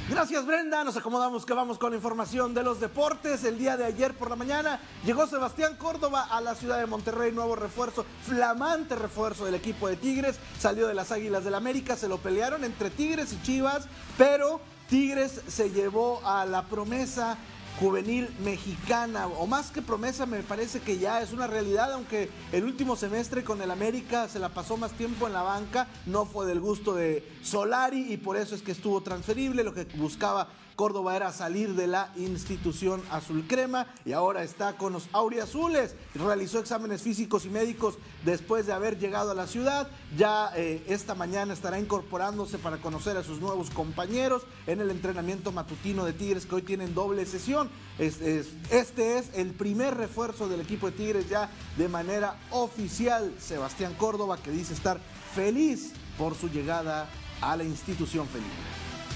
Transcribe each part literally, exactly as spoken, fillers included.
Gracias, Brenda. Nos acomodamos que vamos con la información de los deportes. El día de ayer por la mañana llegó Sebastián Córdoba a la ciudad de Monterrey, nuevo refuerzo, flamante refuerzo del equipo de Tigres. Salió de las Águilas del América, se lo pelearon entre Tigres y Chivas, pero Tigres se llevó a la promesa juvenil mexicana, o más que promesa, me parece que ya es una realidad, aunque el último semestre con el América se la pasó más tiempo en la banca, no fue del gusto de Solari y por eso es que estuvo transferible. Lo que buscaba Córdoba era salir de la institución azul crema y ahora está con los auriazules. Realizó exámenes físicos y médicos después de haber llegado a la ciudad. Ya eh, esta mañana estará incorporándose para conocer a sus nuevos compañeros en el entrenamiento matutino de Tigres, que hoy tienen doble sesión. Es, es, este es el primer refuerzo del equipo de Tigres ya de manera oficial. Sebastián Córdoba, que dice estar feliz por su llegada a la institución felina.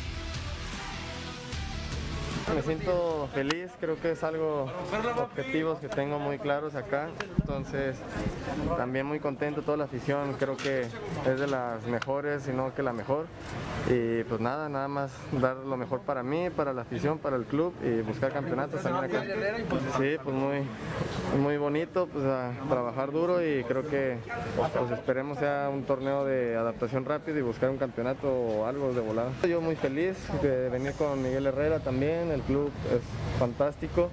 Me siento feliz, creo que es algo, objetivos que tengo muy claros acá, entonces también muy contento, toda la afición creo que es de las mejores, si no que la mejor, y pues nada, nada más dar lo mejor para mí, para la afición, para el club y buscar campeonatos también acá. Sí, pues muy, muy bonito, pues a trabajar duro y creo que pues esperemos sea un torneo de adaptación rápido y buscar un campeonato o algo de volada. Yo muy feliz de venir con Miguel Herrera también. El club es fantástico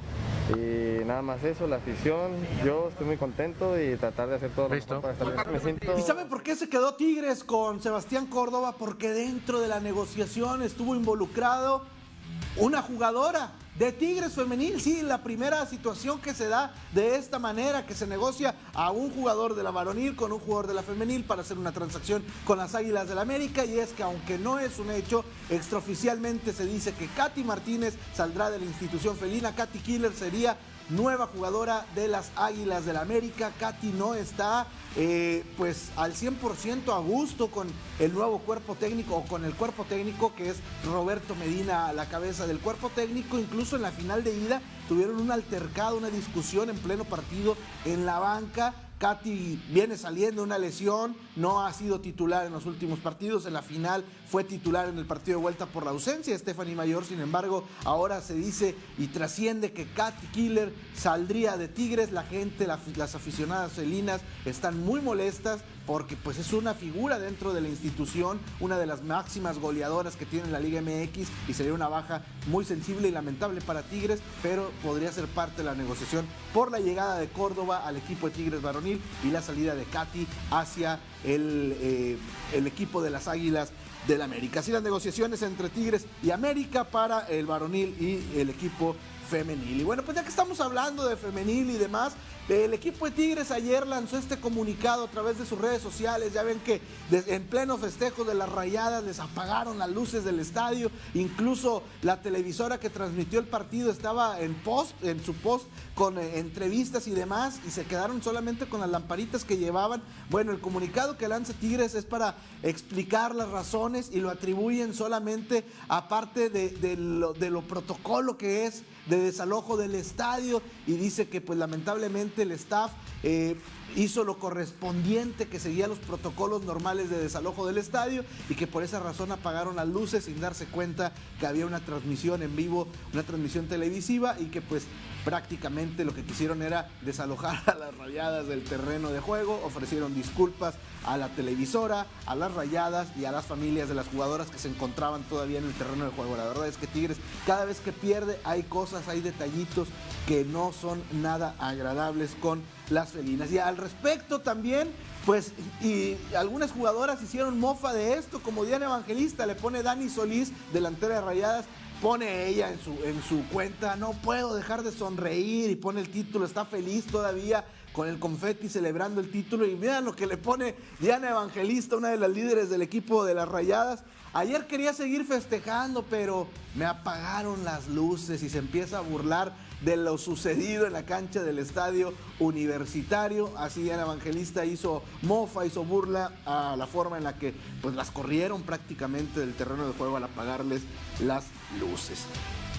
y nada más eso, la afición, yo estoy muy contento y tratar de hacer todo lo mejor para estar bien. Me siento... ¿Y saben por qué se quedó Tigres con Sebastián Córdoba? Porque dentro de la negociación estuvo involucrado una jugadora de Tigres femenil. Sí, la primera situación que se da de esta manera, que se negocia a un jugador de la varonil con un jugador de la femenil para hacer una transacción con las Águilas del América, y es que aunque no es un hecho, extraoficialmente se dice que Katy Martínez saldrá de la institución felina. Katy Killer sería nueva jugadora de las Águilas del América. Katy no está eh, pues al cien por ciento a gusto con el nuevo cuerpo técnico o con el cuerpo técnico que es Roberto Medina a la cabeza del cuerpo técnico. Incluso en la final de ida tuvieron un altercado, una discusión en pleno partido en la banca. Katy viene saliendo de una lesión, no ha sido titular en los últimos partidos, en la final fue titular en el partido de vuelta por la ausencia de Stephanie Mayor. Sin embargo, ahora se dice y trasciende que Katy Killer saldría de Tigres. La gente, la, las aficionadas felinas están muy molestas porque pues es una figura dentro de la institución, una de las máximas goleadoras que tiene la Liga M X, y sería una baja muy sensible y lamentable para Tigres, pero podría ser parte de la negociación por la llegada de Córdoba al equipo de Tigres varonil y la salida de Katy hacia el, eh, el equipo de las Águilas del América. Así las negociaciones entre Tigres y América para el varonil y el equipo femenil. Y bueno, pues ya que estamos hablando de femenil y demás, el equipo de Tigres ayer lanzó este comunicado a través de sus redes sociales. Ya ven que en pleno festejo de las Rayadas les apagaron las luces del estadio. Incluso la televisora que transmitió el partido estaba en post, en su post con eh, entrevistas y demás, y se quedaron solamente con las lamparitas que llevaban. Bueno, el comunicado que lanza Tigres es para explicar las razones y lo atribuyen solamente a parte de, de, lo, de lo protocolo que es de desalojo del estadio, y dice que pues lamentablemente el staff eh, hizo lo correspondiente, que seguía los protocolos normales de desalojo del estadio, y que por esa razón apagaron las luces sin darse cuenta que había una transmisión en vivo, una transmisión televisiva, y que pues prácticamente lo que quisieron era desalojar a las Rayadas del terreno de juego. Ofrecieron disculpas a la televisora, a las Rayadas y a las familias de las jugadoras que se encontraban todavía en el terreno de juego. La verdad es que Tigres, cada vez que pierde, hay cosas, hay detallitos que no son nada agradables con las felinas. Y al respecto también, pues, y algunas jugadoras hicieron mofa de esto, como Diana Evangelista, le pone Dani Solís, delantera de Rayadas, pone ella en su, en su cuenta, no puedo dejar de sonreír, y pone el título, está feliz todavía con el confeti celebrando el título. Y miren lo que le pone Diana Evangelista, una de las líderes del equipo de las Rayadas. Ayer quería seguir festejando, pero me apagaron las luces, y se empieza a burlar de lo sucedido en la cancha del Estadio Universitario. Así Diana Evangelista hizo mofa, hizo burla a la forma en la que pues las corrieron prácticamente del terreno de juego al apagarles las luces.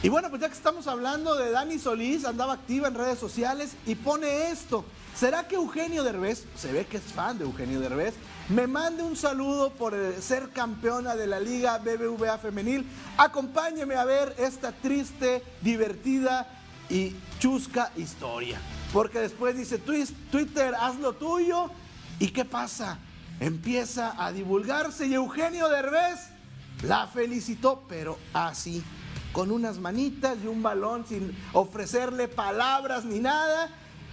Y bueno, pues ya que estamos hablando de Dani Solís, andaba activa en redes sociales y pone esto. ¿Será que Eugenio Derbez, se ve que es fan de Eugenio Derbez, me mande un saludo por ser campeona de la Liga B B V A Femenil? Acompáñeme a ver esta triste, divertida y chusca historia. Porque después dice, Twitter, haz lo tuyo. ¿Y qué pasa? Empieza a divulgarse y Eugenio Derbez la felicitó, pero así, con unas manitas y un balón sin ofrecerle palabras ni nada.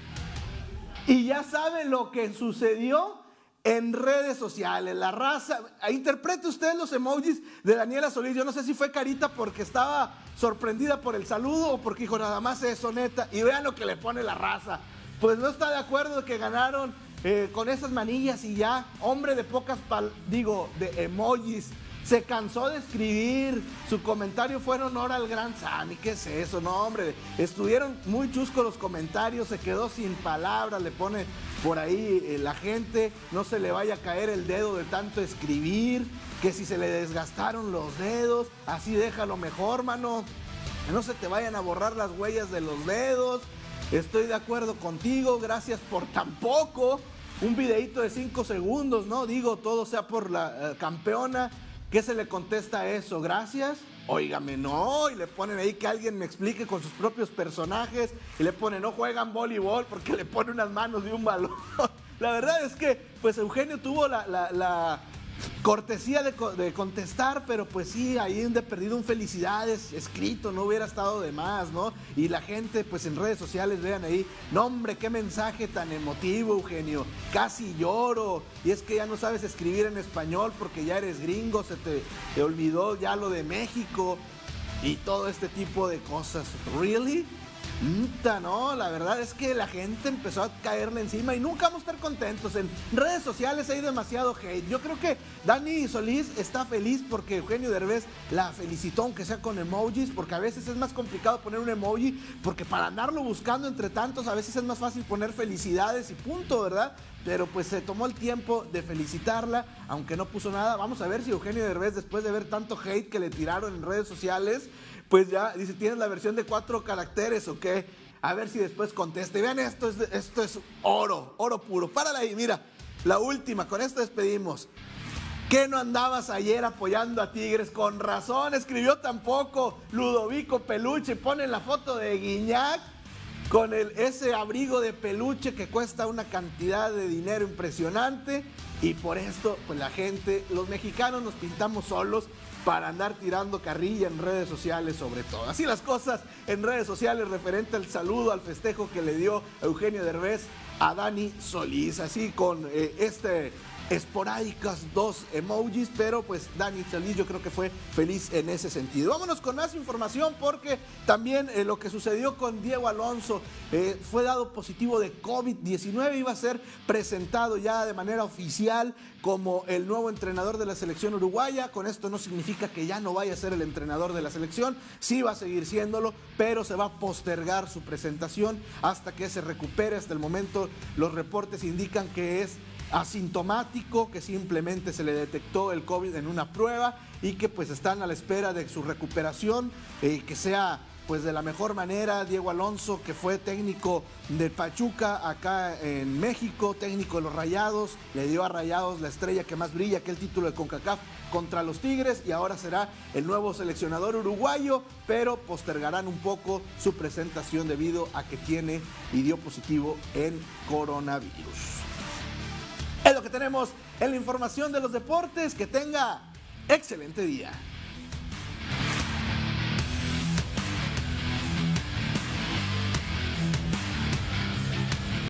Y ya saben lo que sucedió en redes sociales. La raza, interprete usted los emojis de Daniela Solís. Yo no sé si fue carita porque estaba sorprendida por el saludo o porque dijo nada más eso, neta. Y vean lo que le pone la raza. Pues no está de acuerdo de que ganaron eh, con esas manillas y ya, hombre de pocas, pal digo, de emojis. Se cansó de escribir, su comentario fue en honor al gran Sammy. ¿Qué es eso? No, hombre, estuvieron muy chuscos los comentarios, se quedó sin palabras, le pone por ahí eh, la gente, no se le vaya a caer el dedo de tanto escribir, que si se le desgastaron los dedos, así déjalo mejor, mano, que no se te vayan a borrar las huellas de los dedos. Estoy de acuerdo contigo, gracias por tan poco, un videíto de cinco segundos, ¿no? Digo, todo sea por la eh, campeona. ¿Qué se le contesta a eso? ¿Gracias? Óigame, no. Y le ponen ahí que alguien me explique con sus propios personajes. Y le ponen, no juegan voleibol porque le pone unas manos y un balón. La verdad es que, pues Eugenio tuvo la, la, la cortesía de, de contestar, pero pues sí, ahí de perdido un felicidades escrito, no hubiera estado de más, ¿no? Y la gente, pues en redes sociales, vean ahí, no hombre, qué mensaje tan emotivo, Eugenio, casi lloro, y es que ya no sabes escribir en español porque ya eres gringo, se te, te olvidó ya lo de México y todo este tipo de cosas. ¿Really? No, la verdad es que la gente empezó a caerle encima y nunca vamos a estar contentos. En redes sociales hay demasiado hate. Yo creo que Dani Solís está feliz porque Eugenio Derbez la felicitó, aunque sea con emojis, porque a veces es más complicado poner un emoji, porque para andarlo buscando entre tantos a veces es más fácil poner felicidades y punto, ¿verdad? Pero pues se tomó el tiempo de felicitarla, aunque no puso nada. Vamos a ver si Eugenio Derbez, después de ver tanto hate que le tiraron en redes sociales, pues ya dice, ¿tienes la versión de cuatro caracteres o qué? A ver si después conteste. Vean, esto es, esto es oro, oro puro. Párala ahí, mira, la última, con esto despedimos. ¿Qué no andabas ayer apoyando a Tigres? Con razón, escribió tampoco Ludovico Peluche, pone la foto de Guiñac con el, ese abrigo de peluche que cuesta una cantidad de dinero impresionante. Y por esto, pues la gente, los mexicanos nos pintamos solos para andar tirando carrilla en redes sociales sobre todo. Así las cosas en redes sociales referente al saludo, al festejo que le dio Eugenio Derbez a Dani Solís. Así con eh, este esporádicas dos emojis, pero pues Dani Solís yo creo que fue feliz en ese sentido. Vámonos con más información porque también eh, lo que sucedió con Diego Alonso, eh, fue dado positivo de COVID diecinueve, iba a ser presentado ya de manera oficial como el nuevo entrenador de la selección uruguaya. Con esto no significa que ya no vaya a ser el entrenador de la selección, sí va a seguir siéndolo, pero se va a postergar su presentación hasta que se recupere. Hasta el momento los reportes indican que es asintomático, que simplemente se le detectó el COVID en una prueba y que pues están a la espera de su recuperación, eh, que sea pues de la mejor manera. Diego Alonso, que fue técnico de Pachuca acá en México, técnico de los Rayados, le dio a Rayados la estrella que más brilla, que el título de CONCACAF contra los Tigres, y ahora será el nuevo seleccionador uruguayo, pero postergarán un poco su presentación debido a que tiene y dio positivo en coronavirus. Es lo que tenemos en la información de los deportes. Que tenga excelente día.